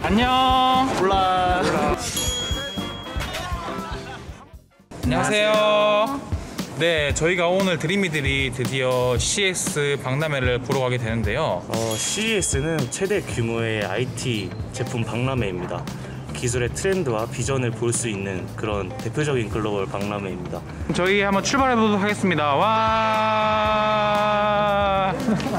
안녕. 몰라. 안녕하세요. 네, 저희가 오늘 드림이들이 드디어 CES 박람회를 보러 가게 되는데요. CES는 최대 규모의 IT 제품 박람회입니다. 기술의 트렌드와 비전을 볼 수 있는 그런 대표적인 글로벌 박람회입니다. 저희 한번 출발해 보도록 하겠습니다. 와.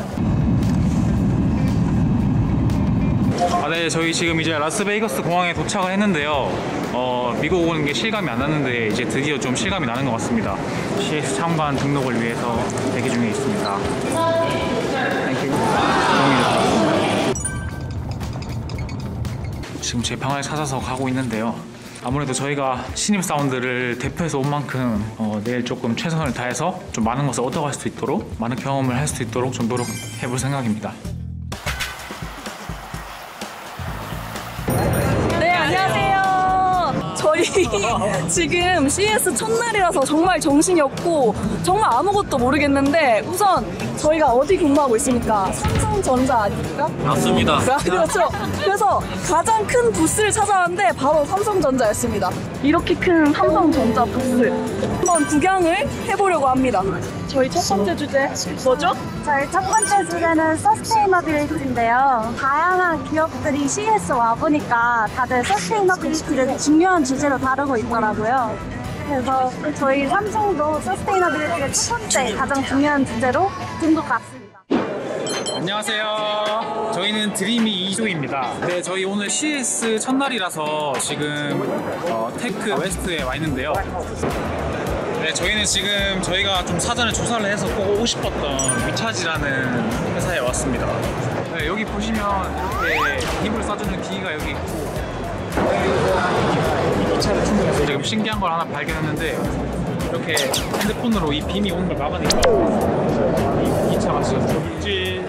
네, 저희 지금 이제 라스베이거스 공항에 도착을 했는데요. 미국 오는 게 실감이 안 났는데 이제 드디어 좀 실감이 나는 것 같습니다. CES 참관 등록을 위해서 대기 중에 있습니다. 지금 제 방을 찾아서 가고 있는데요. 아무래도 저희가 신입 사운드를 대표해서 온 만큼 내일 조금 최선을 다해서 좀 많은 것을 얻어갈 수 있도록, 많은 경험을 할 수 있도록 좀 노력해 볼 생각입니다. 저희 지금 CES 첫날이라서 정말 정신이 없고 정말 아무것도 모르겠는데, 우선 저희가 어디 근무하고 있습니까? 삼성전자 아닙니까? 맞습니다. 그렇죠. 그래서 가장 큰 부스를 찾아왔는데 바로 삼성전자였습니다. 이렇게 큰 삼성전자 부스 한번 구경을 해보려고 합니다. 저희 첫 번째 주제 뭐죠? 저희 첫 번째 주제는 서스테이너빌리티인데요. 다양한 기업들이 CES 와보니까 다들 서스테이너빌리티를 중요한 주제로 다루고 있더라고요. 그래서 저희 삼성도 서스테이너빌리티를 첫 번째 가장 중요한 주제로 든 것 같습니다. 안녕하세요. 저희는 드림이 2조입니다. 네, 저희 오늘 CES 첫날이라서 지금 테크 웨스트에 와 있는데요. 네, 저희는 지금 저희가 좀 사전에 조사를 해서 꼭 오고 싶었던 위차지라는 회사에 왔습니다. 네, 여기 보시면 이렇게 힘을 쏴주는 기기가 여기 있고, 이 차를 충전해서 지금 신기한 걸 하나 발견했는데, 이렇게 핸드폰으로 이 빔이 오는 걸 막으니까 이 차가 지금 있지.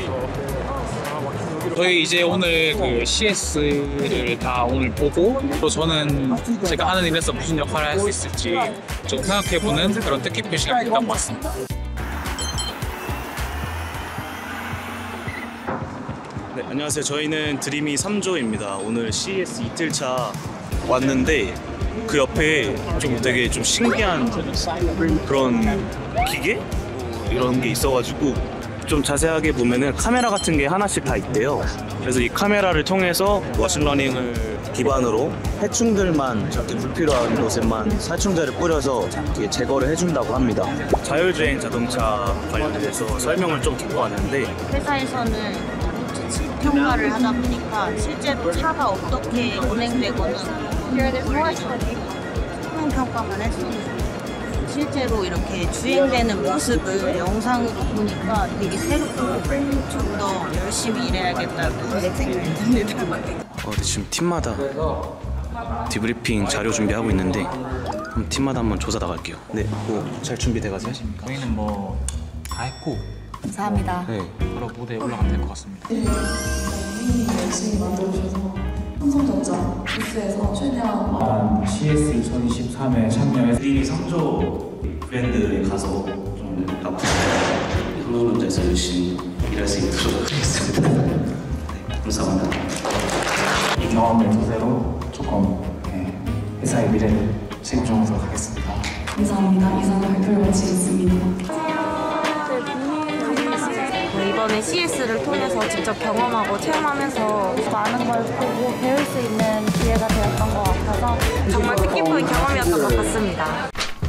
저희 이제 오늘 그 CES를 다 오늘 보고, 또 저는 제가 하는 일에서 무슨 역할을 할 수 있을지 좀 생각해보는 그런 뜻깊은 시간이 됐던 것 같습니다. 네, 안녕하세요. 저희는 드림이 3조입니다. 오늘 CES 이틀차 왔는데 그 옆에 좀 되게 좀 신기한 그런 기계? 이런 게 있어가지고 좀 자세하게 보면은 카메라 같은 게 하나씩 다 있대요. 그래서 이 카메라를 통해서 머신러닝을 기반으로 해충들만 저렇게 불필요한 곳에만 살충제를 뿌려서 이렇게 제거를 해준다고 합니다. 자율주행 자동차 관련해서 설명을 좀 듣고 왔는데, 회사에서는 평가를 하다 보니까 실제로 차가 어떻게 운행되거나 성능 평가만 했었는데, 실제로 이렇게 주행되는 모습을 영상으로 보니까 되게 새롭고 좀 더 열심히 일해야겠다고 생각이 듭니다. 근데 지금 팀마다 디브리핑 자료 준비하고 있는데 팀마다 한번 조사 나갈게요. 네, 잘 준비돼가지고 하십니까? 저희는 뭐 다 했고, 감사합니다. 네. 바로 무대에 올라가면 될 것 같습니다. 열심히 만들어주셔서 삼성전자 부스에서 최대한 CES 2023에 참여해 드림이 3조 브랜드에 가서 좀 앞으로 삼성전자에서 열심히 일할 수 있도록 하겠습니다. 네, 감사합니다. 이 경험을 토대로 조금 회사의 미래를 책임져보도록 하겠습니다. 감사합니다. 이상 발표를 마치겠습니다. 이번에 CES를 통해서 직접 경험하고 체험하면서 많은 걸 보고 배울 수 있는 기회가 되었던 것 같아서 정말 뜻깊은 경험이었던 것 같습니다.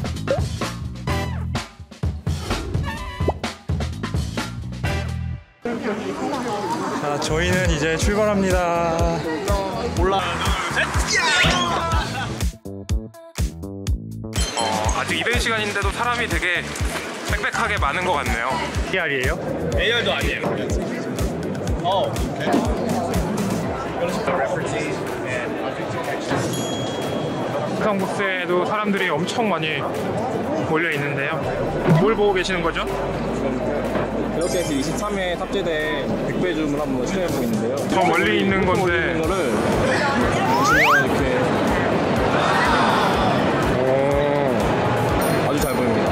자, 저희는 이제 출발합니다. 아직 이벤트 시간인데도 사람이 되게 빽빽하게 많은 것 같네요. AR이에요? AR도 아니에요. 영상 부스에도 사람들이 엄청 많이 몰려 있는데요. 뭘 보고 계시는 거죠? 에어세이스 23에 탑재된 백배 줌을 한번 실험해 보겠는데요. 저 멀리 있는 건데 이거를 보시면 이렇게 아주 잘 보입니다.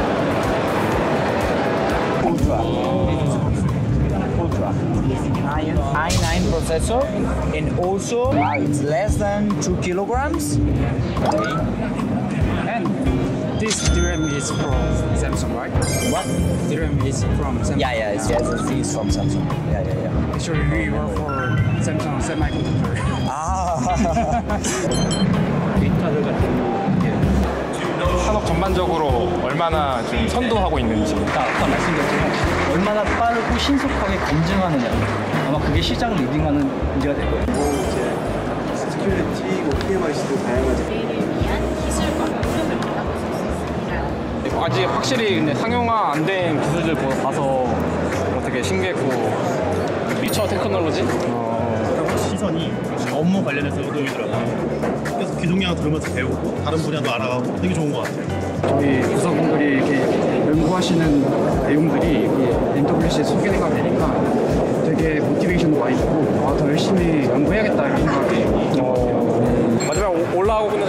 i9 processor processor, and also it's less than 2 kilograms. Okay. And this DRAM is from Samsung, right? What? DRAM is from Samsung. Yeah, it's from Samsung. Yeah. Actually, we work for Samsung semiconductor. 데이터들 같은 산업 전반적으로 얼마나 좀 선도하고 있는지. 아까 말씀드렸지만 얼마나 빠르고 신속하게 검증하느냐. 아마 그게 시장을 리딩하는 문제가 될 거예요. 스큐리티, PMIC도 다양하지. 아직 확실히 근데 상용화 안 된 기술들 봐서 되게 신기했고 미처 테크놀로지? 시선이 업무 관련해서 노동이더라고요. 그래서 귀동량 들으면서 배우고 다른 분야도 알아가고 되게 좋은 것 같아요. 저희 부서분들이 이렇게 연구하시는 내용들이 MWC에 소개가 되니까 되게 모티베이션도 많이 되고 더 열심히 연구해야겠다 이런 생각이 드는 것 같아요. 마지막 올라오고는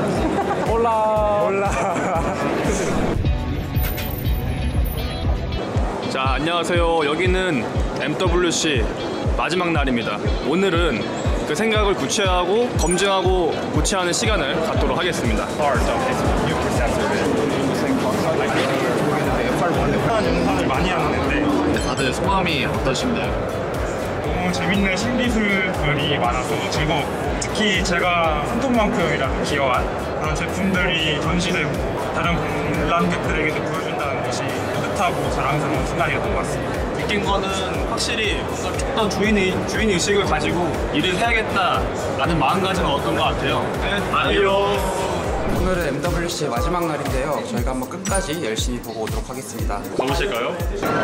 올라. 자, 안녕하세요. 여기는 MWC 마지막 날입니다. 오늘은 그 생각을 구체화하고 검증하고 구체하는 시간을 갖도록 하겠습니다. 영상을 많이 하는데 다들 소감이 어떠신가요? 너무 재밌는 신기술들이 많아서 즐거웠고 특히 제가 손톱만큼이라도 귀여운 그런 제품들이 전시되고 다른 관람객들에게도 보여준다는 것이 뿌듯하고 자랑스러운 순간이었던 것 같습니다. 느낀 거는 확실히 좀 더 주인의식을 가지고 일을 해야겠다라는 마음가짐을 얻은 것 같아요. 네, 아니요. 오늘은 MWC의 마지막 날인데요. 저희가 한번 끝까지 열심히 보고 오도록 하겠습니다. 가보실까요?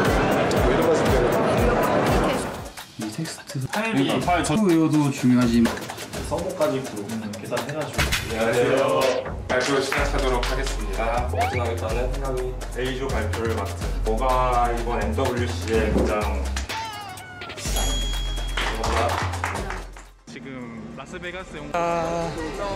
이 텍스트 파일 외워도 중요하지만 서버까지 계산해가지고. 안녕하세요. 발표 시작하도록 하겠습니다. 마지막에서는 생각이 A조 발표를 맡은 뭐가 이번 MWC의 가장 지금 라스베가스